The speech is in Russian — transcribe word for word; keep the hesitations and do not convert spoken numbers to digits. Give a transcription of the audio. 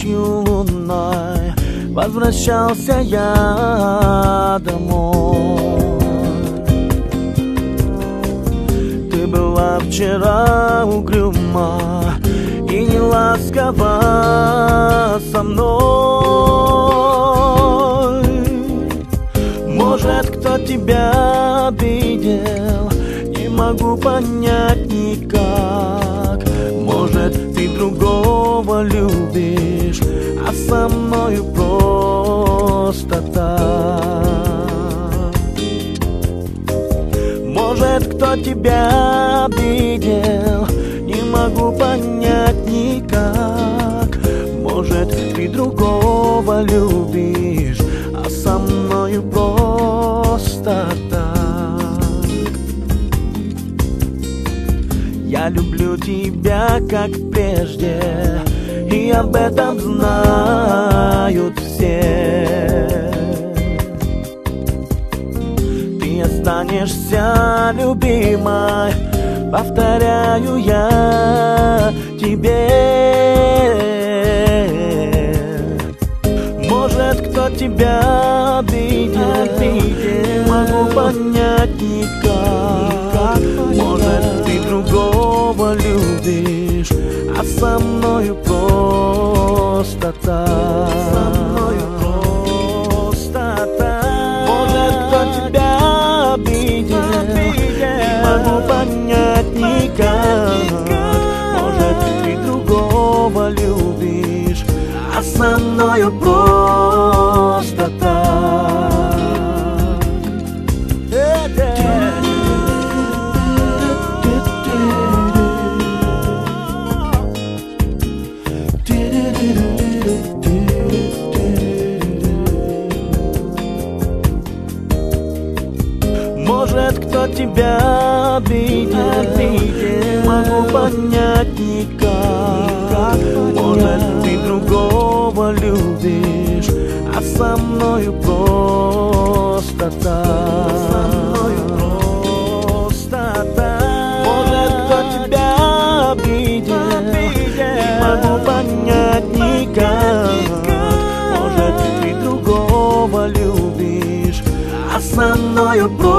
ночью лунной возвращался я домой. Ты была вчера угрюма и не ласкова со мной. Может, кто тебя обидел, не могу понять никак. Может, ты другого любишь, а со мною просто так. Может, кто тебя обидел, не могу понять никак. Может, ты другого любишь, а со мною просто так. Я люблю тебя, как прежде, и об этом знают все. Ты останешься любимой, повторяю я тебе. Может, кто тебя обидел, не могу понять никак. Может, ты другого любишь, а со мною просто так. Может, кто тебя обидел, не могу понять никак. Может, ты другого любишь, а со мною просто так. Может, кто тебя обидел, не могу понять никак. Может, ты другого любишь, а со мною просто так. Может, кто тебя обидел, не могу понять никак. Может, ты другого любишь, а со мною просто так.